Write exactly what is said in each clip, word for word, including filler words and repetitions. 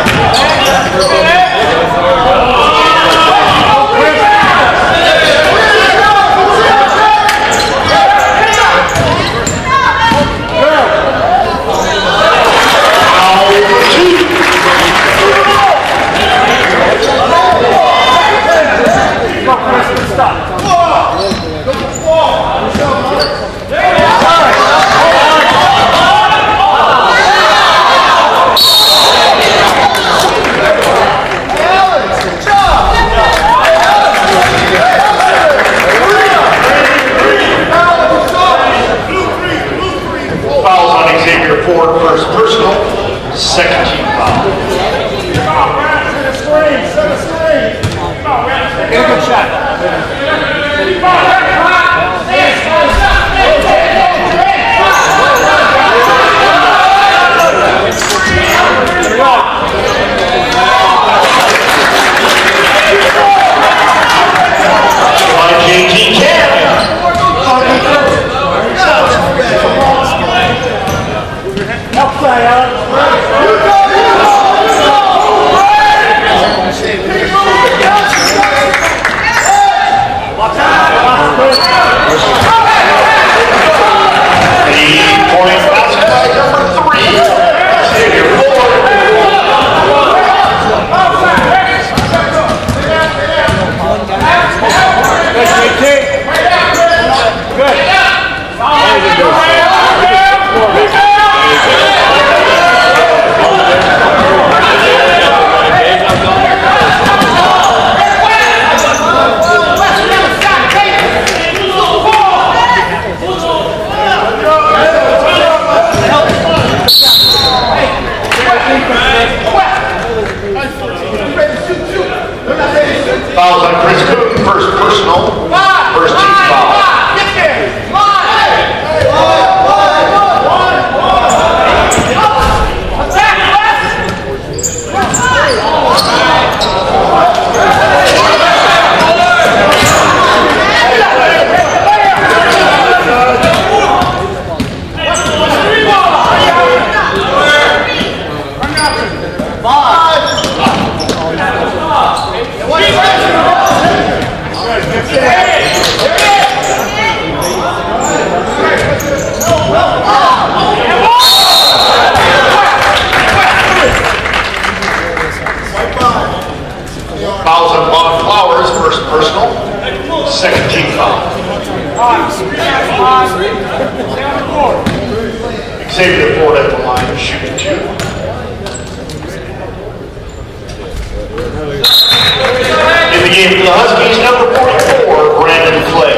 Fouls on Chris Cook, first personal, first team foul. Fouls on Vaughn Flowers, first personal, second team foul. Xavier Ford at the line, shooting two. In the game for the Huskies, number forty-four, Brandon Clay.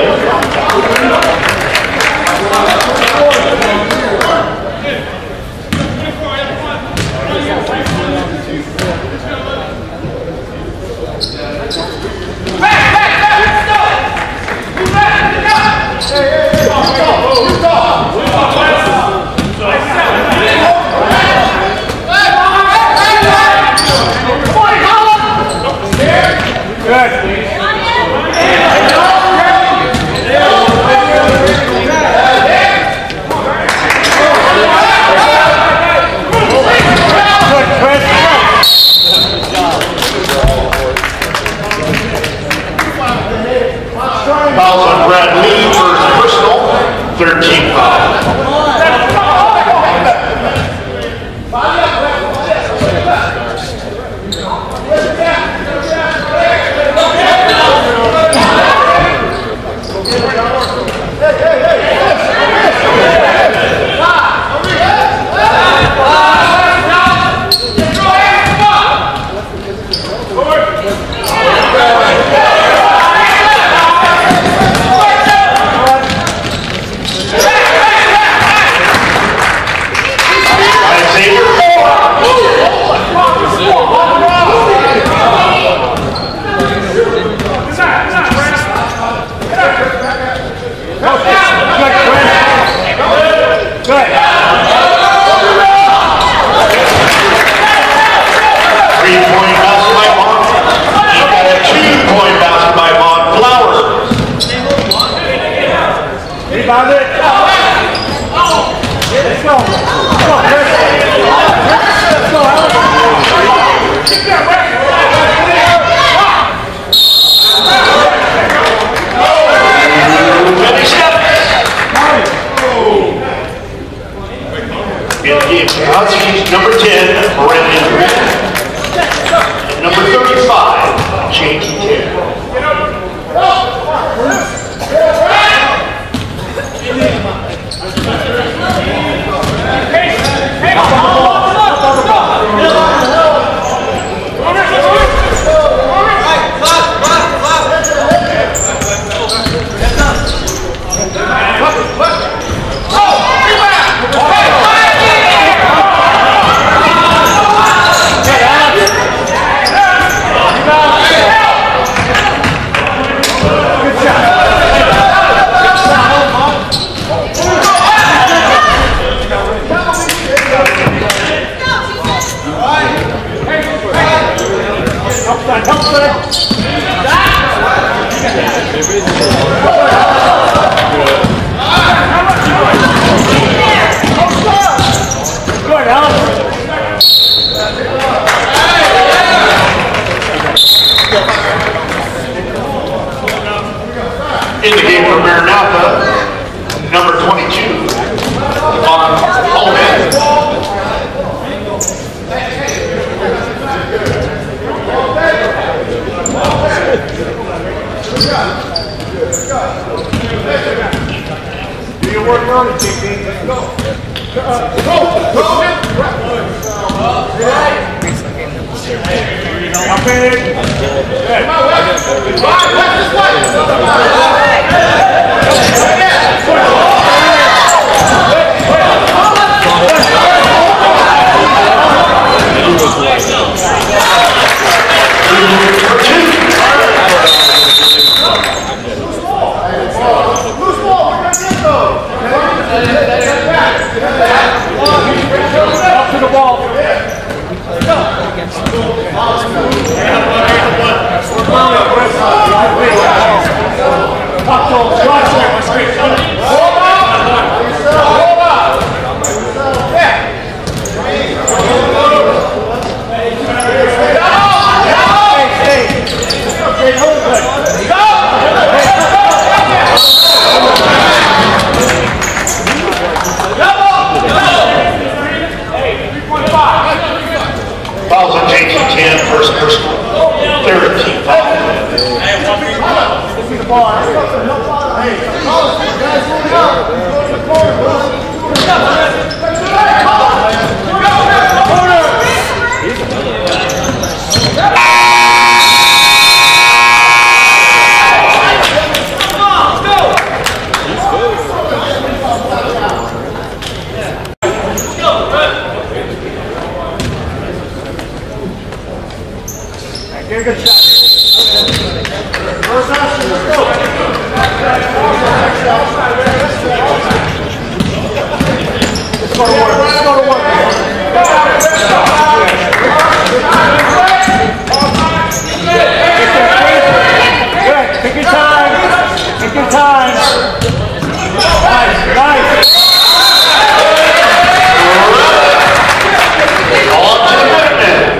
In the game for the Huskies, number ten, Brendan Green. And number thirty-five, J T ten. In the game for Maranatha, number twenty-two, Von Holman. Do your work on it, J T. Let's go. Go! Go! Up in. Come on, West. West is West. Up to the ball. Fouls on J T ten, first personal, third team foul. Get a good shot. First option, let's go. Let's go to work. Let's go to work. Good. Take your time. Take your time. Nice. Nice. On to the Minutemen.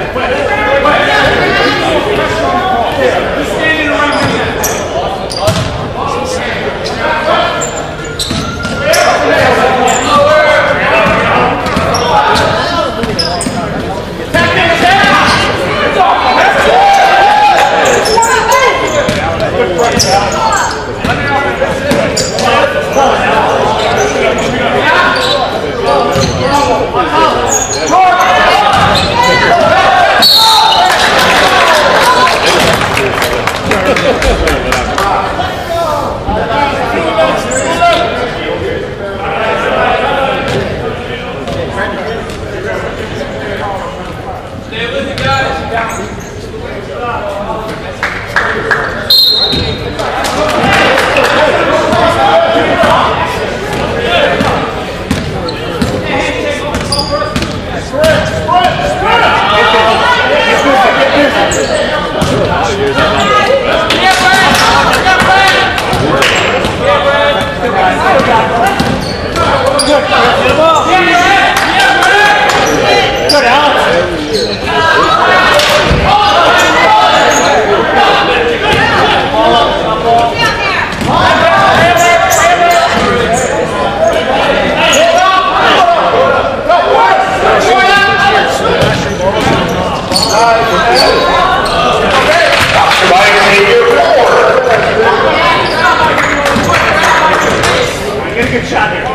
Captured by Xavier Ford. Get a good shot here.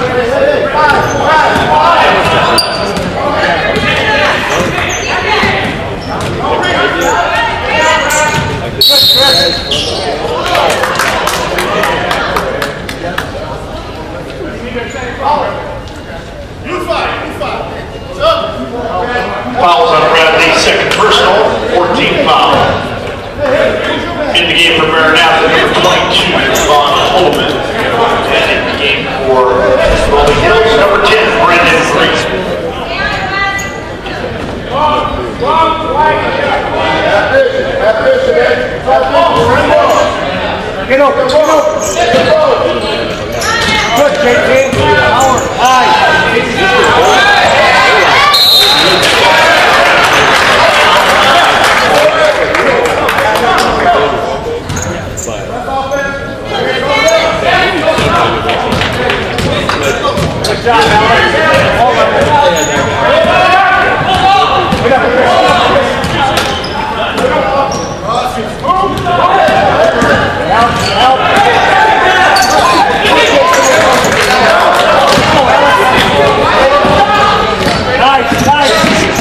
Fouls on Bradley, second personal, fourteen foul. In the game for Maranatha, number twenty-two, Von Holman. And in the game for Rolling Hills, number ten, Brendan Green. Get over, get over. Good, J T. Power, high. Good job, Alex. Hold on. Get up here. Help, help. Nice, nice.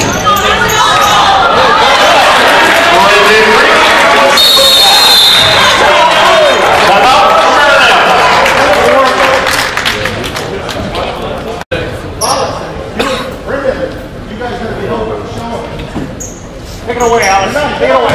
Take it away, Alex. Take it away.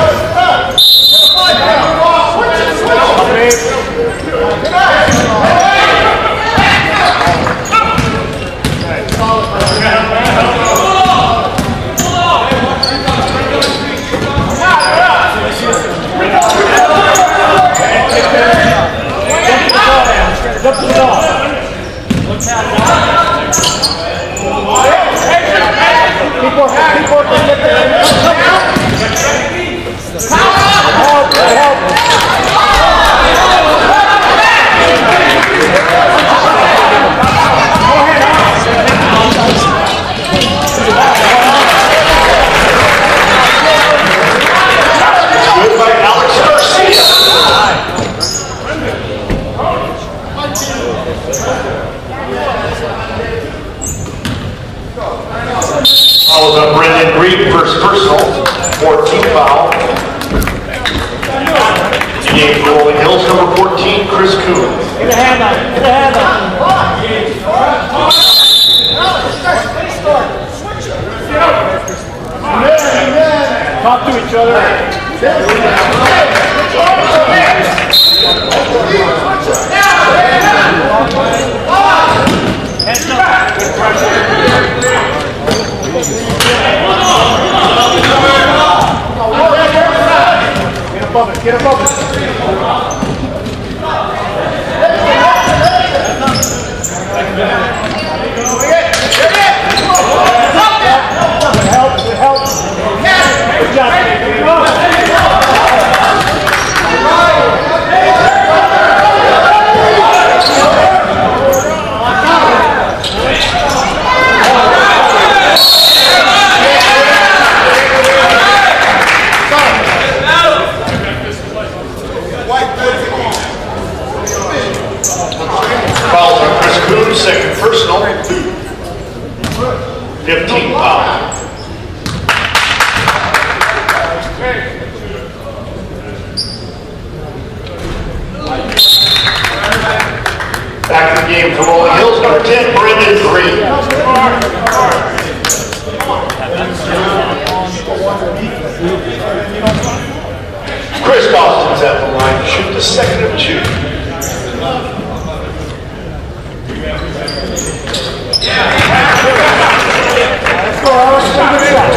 Keep working, keep working. Help, help. Good by Alex Garcia. Fouls on Brendan Green, first personal, fourteen foul. The game for Rolling Hills, number fourteen, Chris Coon. Get a hand on it, get a hand on it. Talk to each other. Heads up. Good pressure. Get above it, get above it. Help, help. Good job. Fouls on Chris Coon, second personal, fifteen foul. Back to the game for Rolling Hills, number ten, Brendan Green. Chris Boston's at the line to shoot the second of two. Let's go, Alex. Good shot.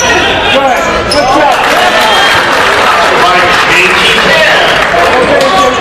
Good, good job. By J T ten.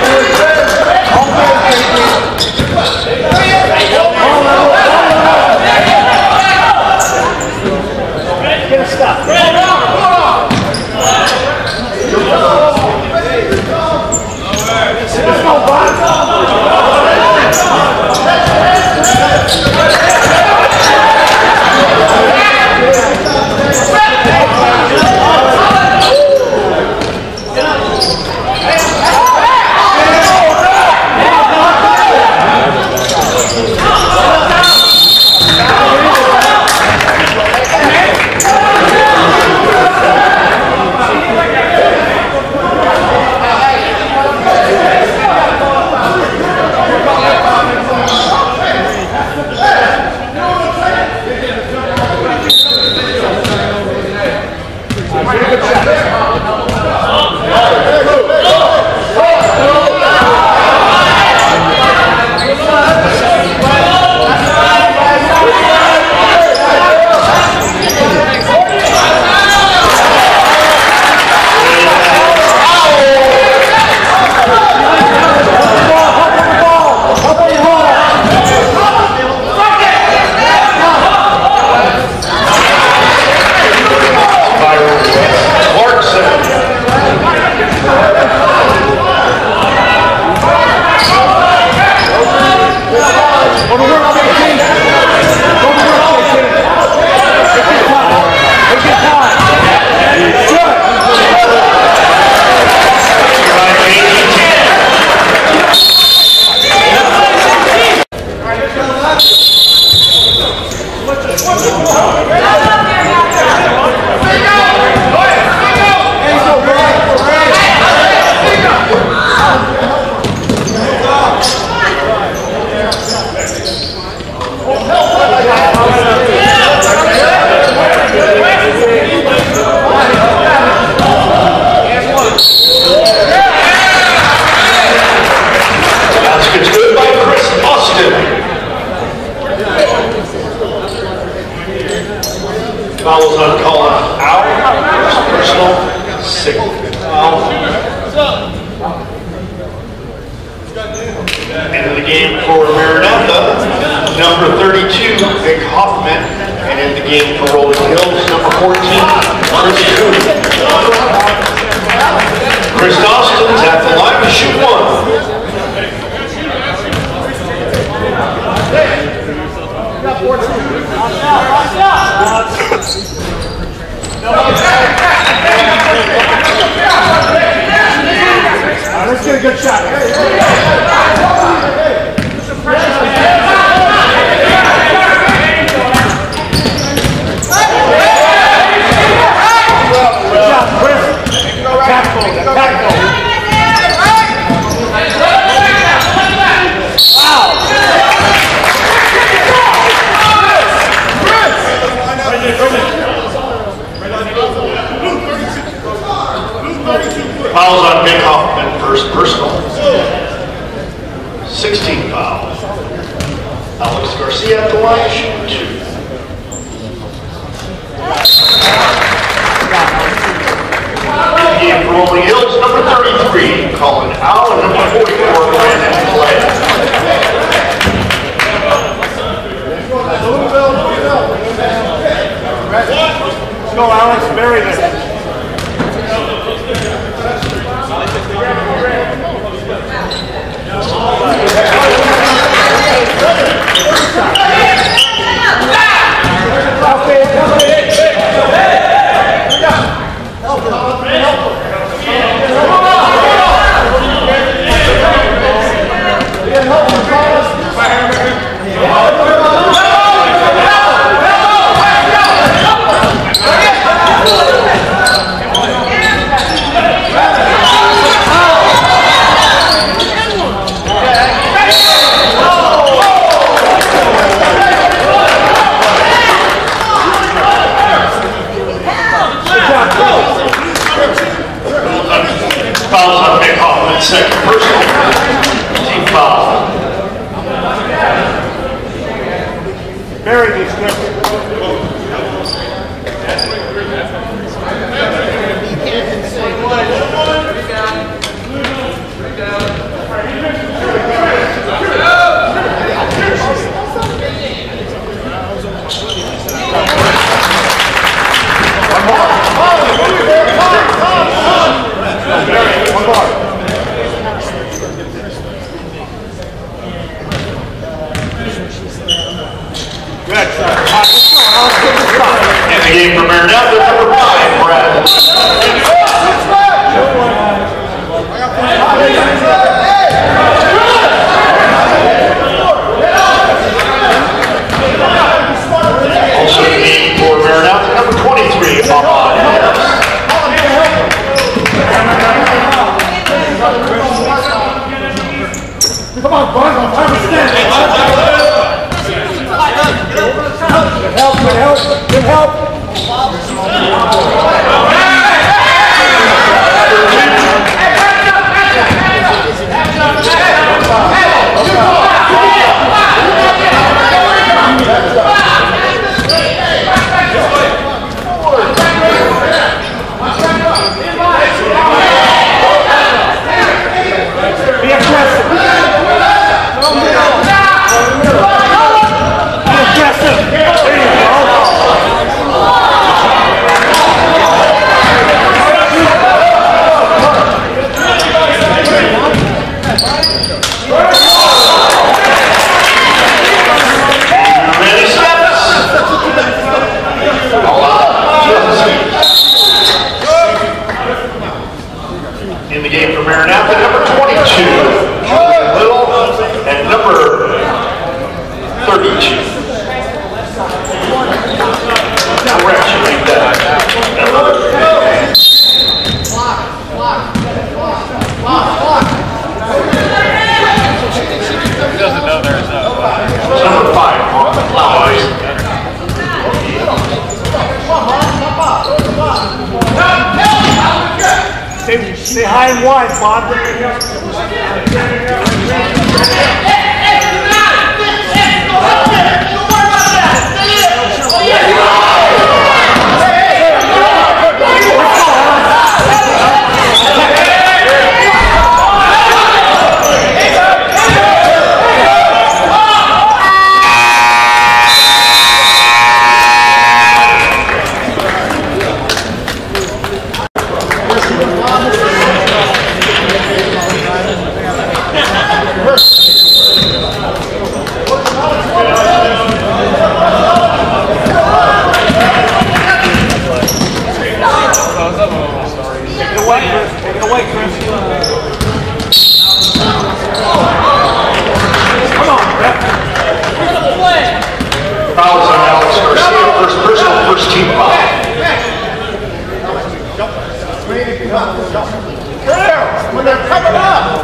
Fouls on calling out. Personal. Sick foul. End of the game for Maranatha. Number thirty-two, Vic Hoffman. And in the game for Rolling Hills, number fourteen, Chris Coon. Chris Austin's at the line to shoot one. Let's get a good shot. Fouls on Vic Hoffman, first personal. sixteen fouls. Alex Garcia at the line, shooting two. Game for Rolling Hills, number thirty-three, Colin Howe, and number forty-four, Brandon Clay. Let's go, Alex. Bury this. Fouls on Vic Hoffman, second personal. Team foul. Bury these guys. In the game for Maranatha, number five, Brad. Also in the game for Maranatha, number twenty-three, Ahmad Harris. Come on, boys, I'm trying to stand. Good help, good help, good help. Stay, stay high and wide, Bob. Fouls on Alex Garcia, first personal, first team foul. When they're coming up.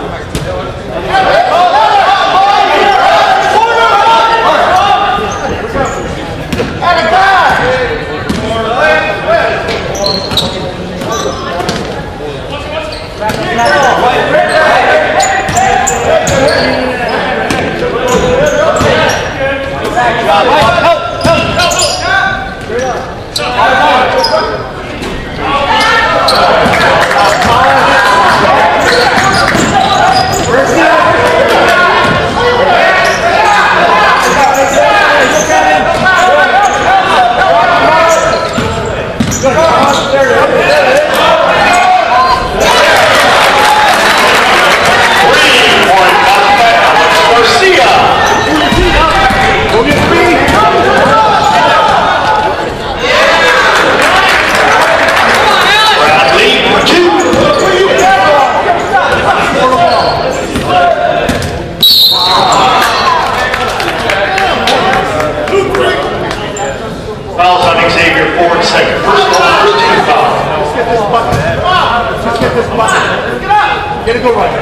Fouls on Xavier Ford, second personal, first team foul. Let's get this bucket. Let's get this bucket. Get up. Get it go right.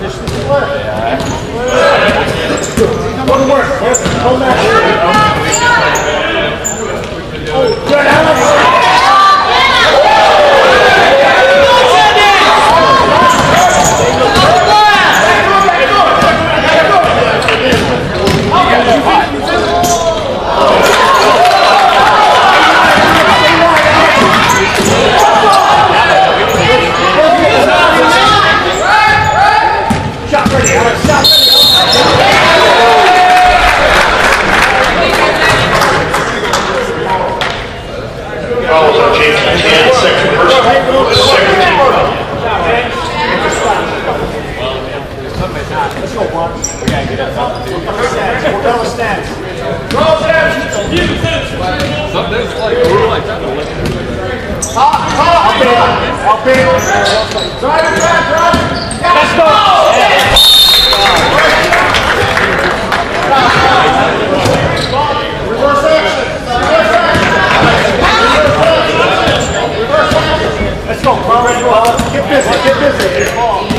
Go to work. Hold that. Oh, good. Alex. Fouls on J T ten, second personal, second team foul. Let's go, Juan. We gotta get up. We're going to stand. Go, stand. Something's like, we're like that. Top, top. Up in. Up in. Drive it, drive, drive. Let's go. Reverse action. Reverse action. Let's go, Carl. Get busy, get busy.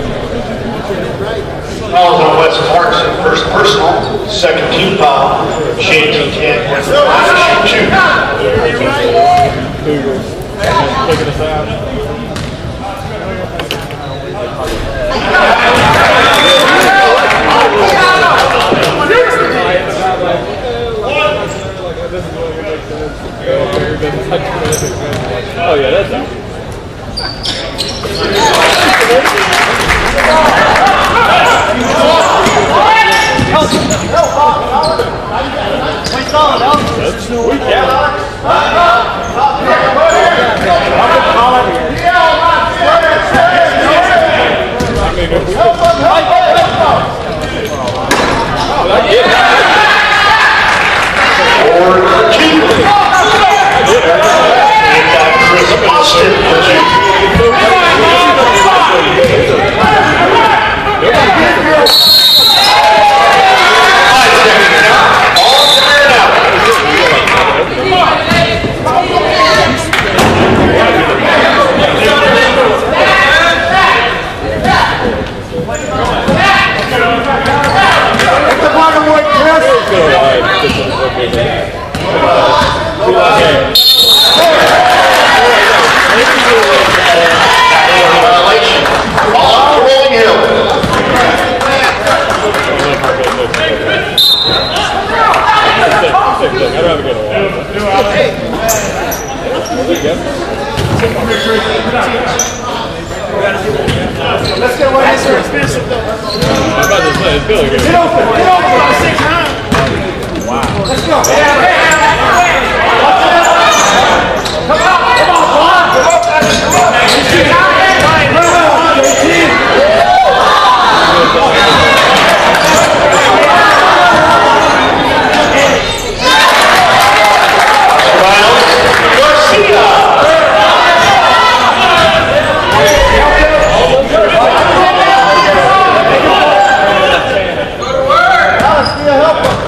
Fouls on Wes Clarkson, first personal, second team foul. Shady ten. Two. Cougars. Taking us out. Oh yeah, that's out. That's sweet, yeah. Let's get one answer. I'm about to say, it's feeling good. Get open, get open. Wow. Let's go. Come on, come on, come on. Come on, help us.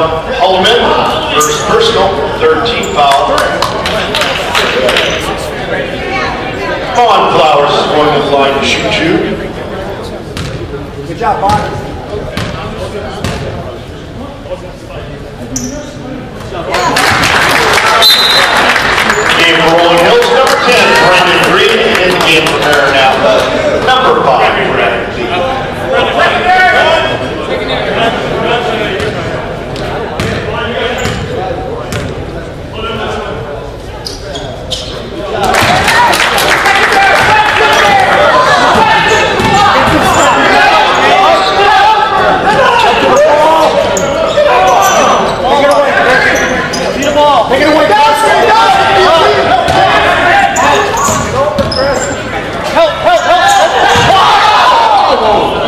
Holloman, first personal, third team foul. Vaughn Flowers is going to the line to shoot two. Good job, Vaughn. Game for Rolling Hills, number ten, Brandon Green. In the game for Maranatha, number five, Brandon Green. Take it away, Help, help, help, help.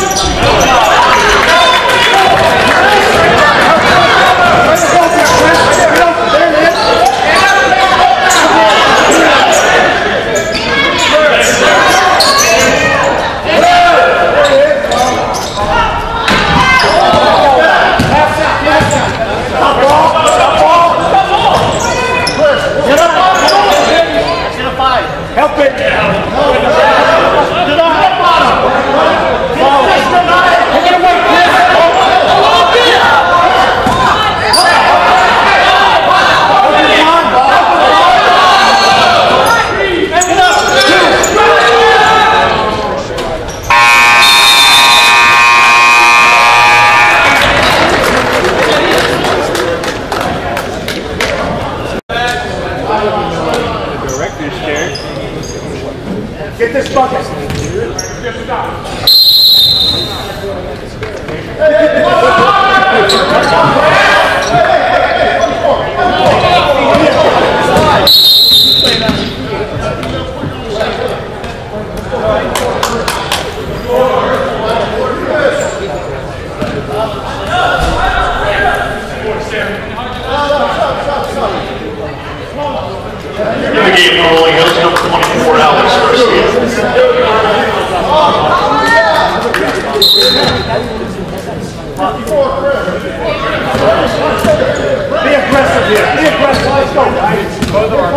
Help it! Get this bucket. In the game for Rolling Hills, number twenty-four, Alex Garcia. Be aggressive here. Be aggressive. Let's go, guys. Both of our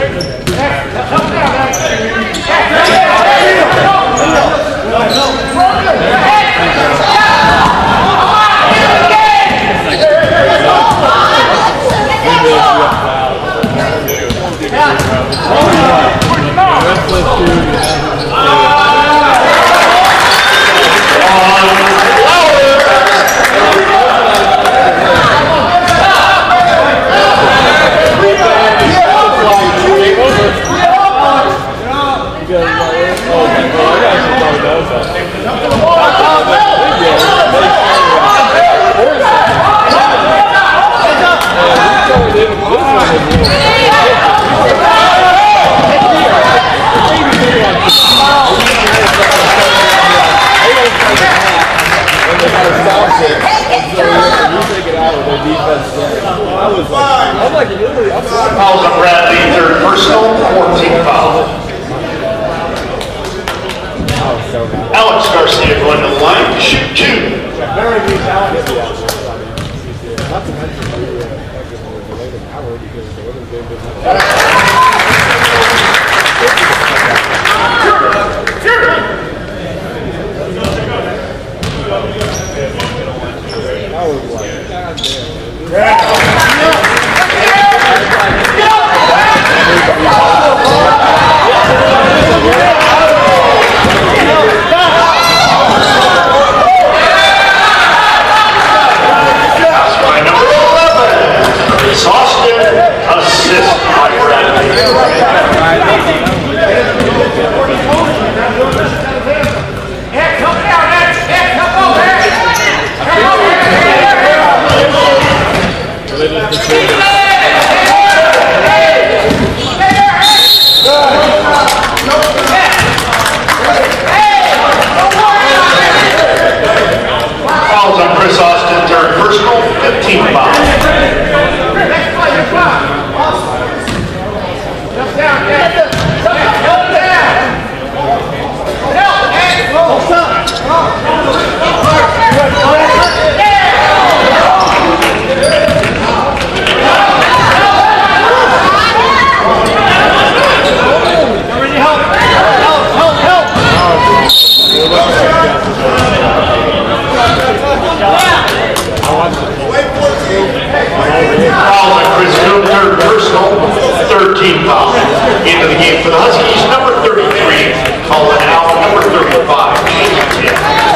Fouls on Bradley, third personal, fourteen foul. Alex Garcia going to the line to shoot two. Very good, Alex. Not to mention we were effective with the late hour because the women's game didn't have I was like, God damn. Austin, assist by Bradley. Fouls on Chris Austin, third personal, fifteen fouls. Coon, third personal, third team foul. Into the game for the Huskies, number thirty-three, Colin Allen, number thirty-five, James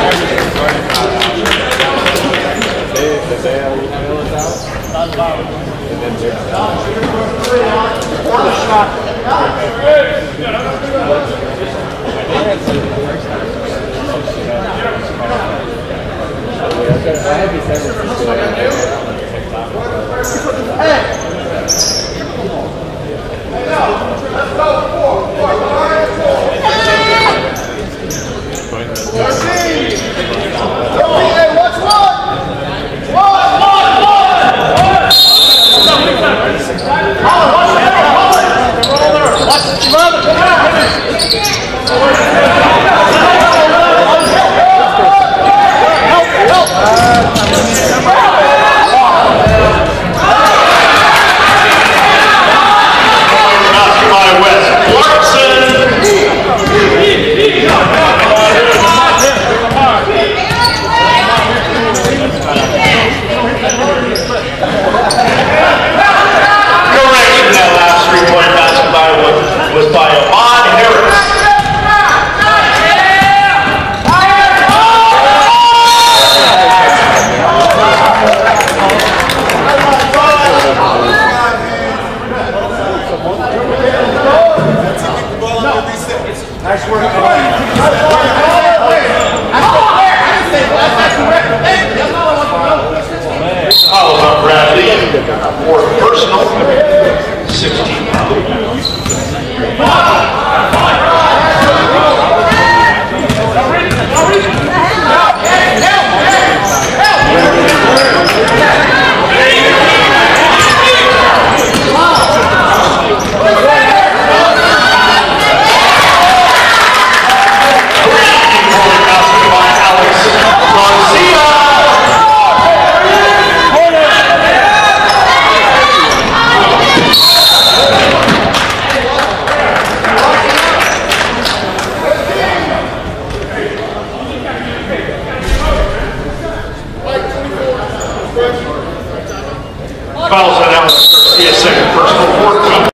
fouls on Allen. See a second personal, fourteen.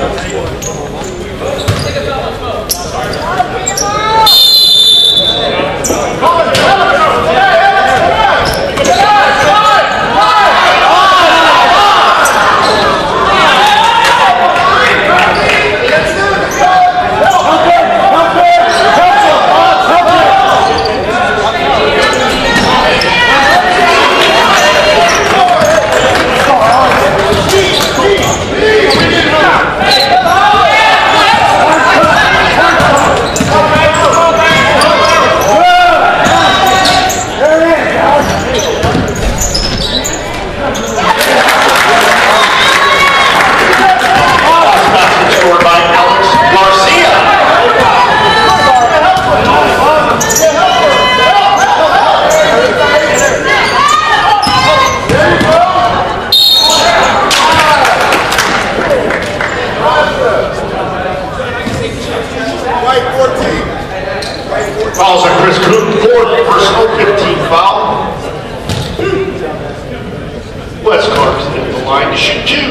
Fouls on Chris Coon, fourth personal, fifteen foul. Westcar's at the line to shoot two.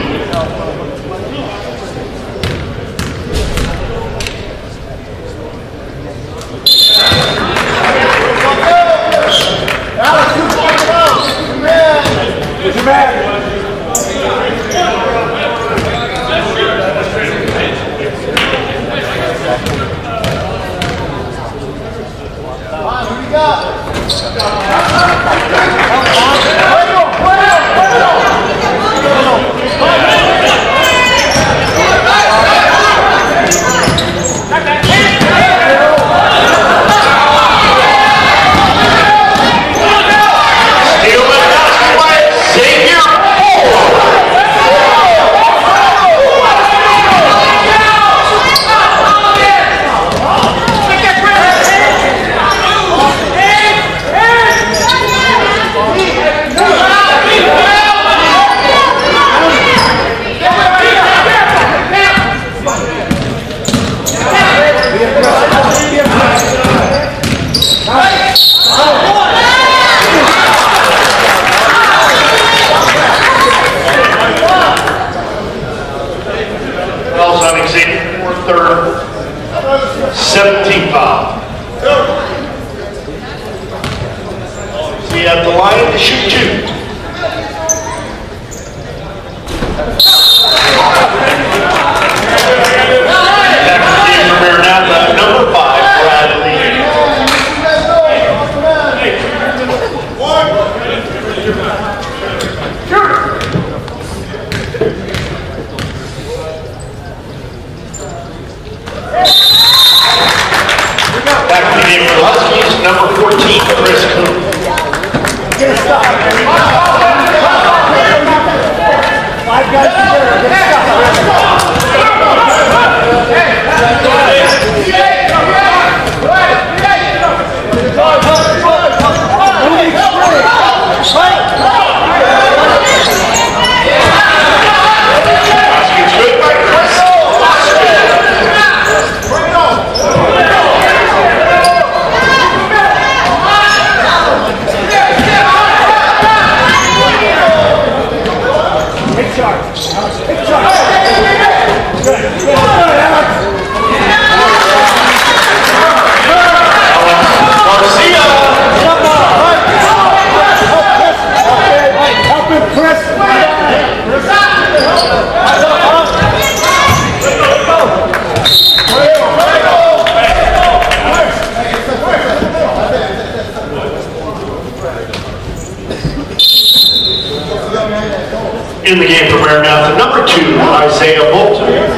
In the game for Maranatha, number two, Isaiah Bolton.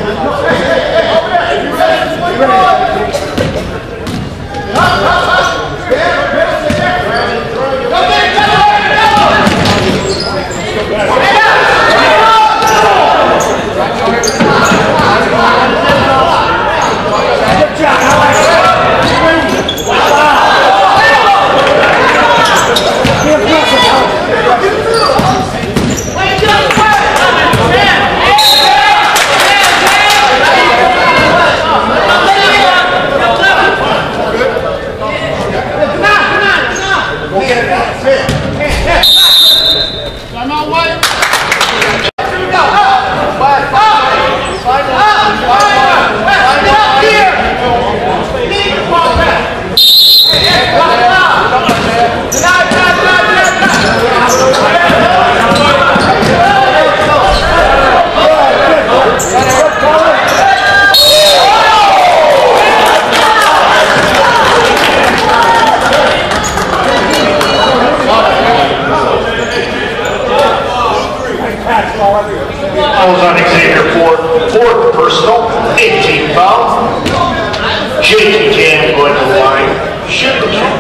Fouls on Xavier Ford, fourth personal, eighteen foul. J T Cam going to the line, shoot the two.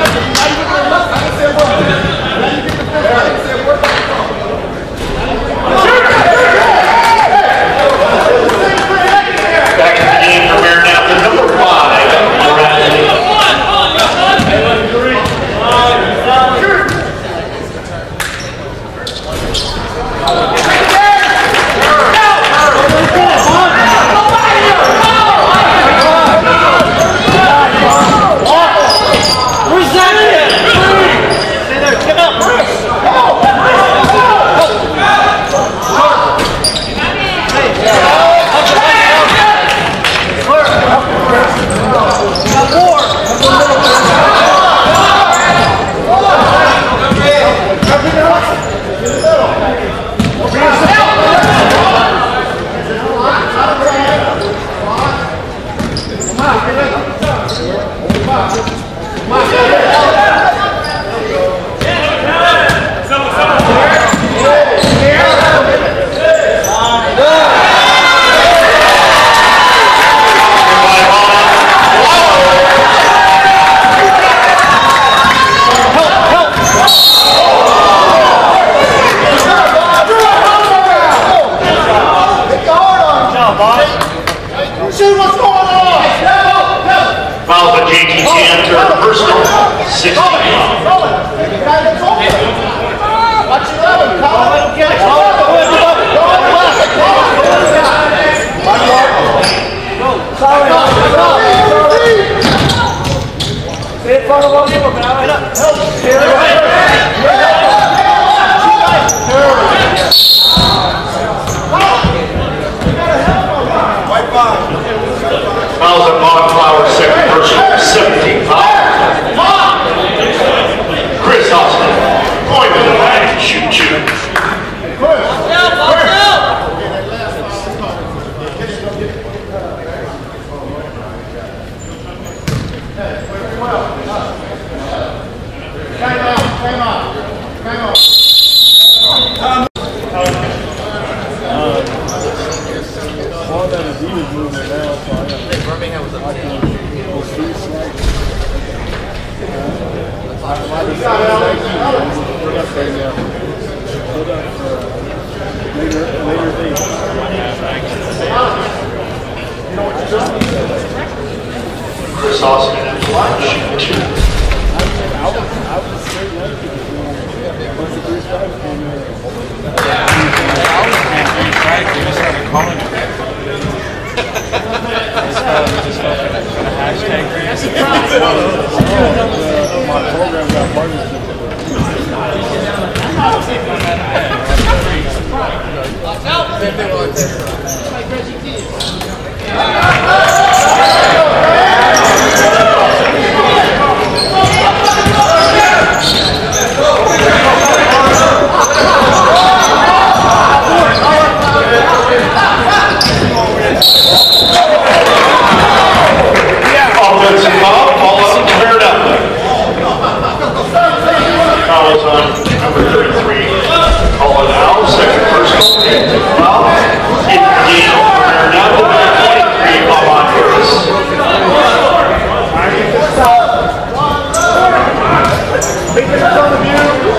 Back in the game for Maranatha, number five, Maranatha. Fouls on J T Cam, personal, sixteen. Watch eleven, Colin. Get it. Stay in front of all you, man. White bomb. Fouls on Bonflower, second personal, seventeen foul. Chris Austin, going to the line, shoot, shoot. Time out, time out, time out. All that Adidas movement now, so I got Birmingham was up there. Later, later days. Chris Austin at the line, shoot, two. I was, I was straight left to the field. Once the three strikes came in. Yeah, I was being right. We just started calling it. Just a hashtag. My program got partnership with Offensive foul, ball up, cleared up. Foul is on number thirty-three, call foul. In the game, we're now to number twenty-three, Almond Harris. Big on the view.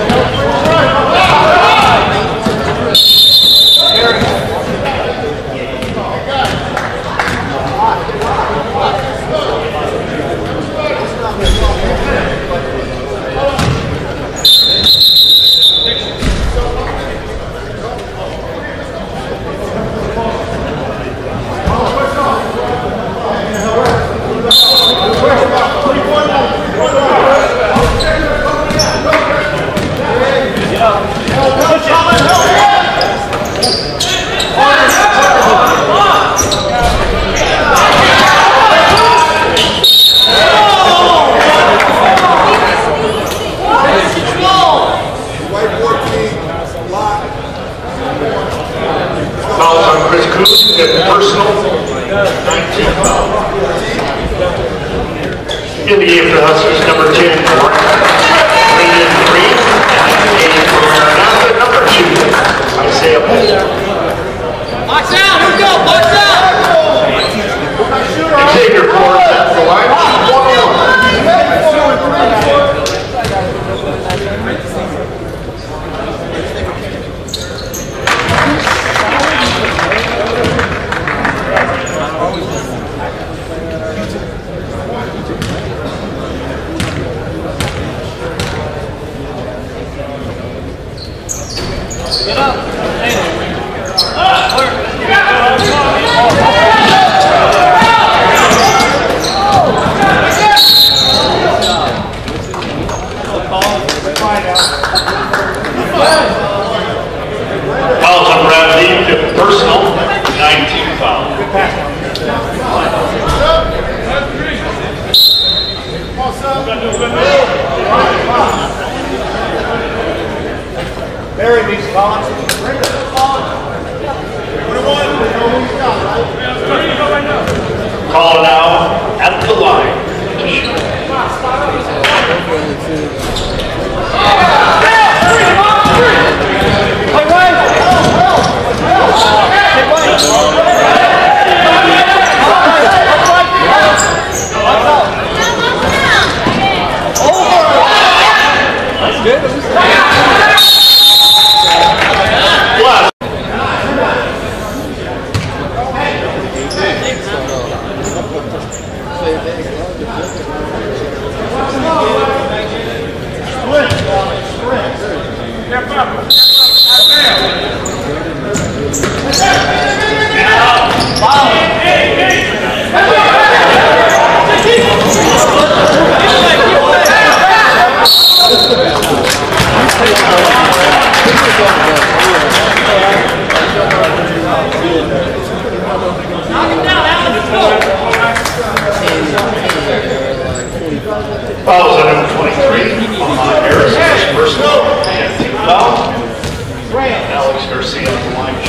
Personal, nineteen foul. In the game for the Huskers, number ten, Brandon Green. And in the game for Maranatha, number two, Isaiah Paul. Box out, here we go, box out! Xavier Flores at the line, one oh one. Get up. Hey. Ah, work. Fouls on Bradley, personal, nineteen foul. Barry needs balance. Call now at the line. Fouls on number twenty-three, Almond Harris, personal, and team foul. Alex Garcia at the line.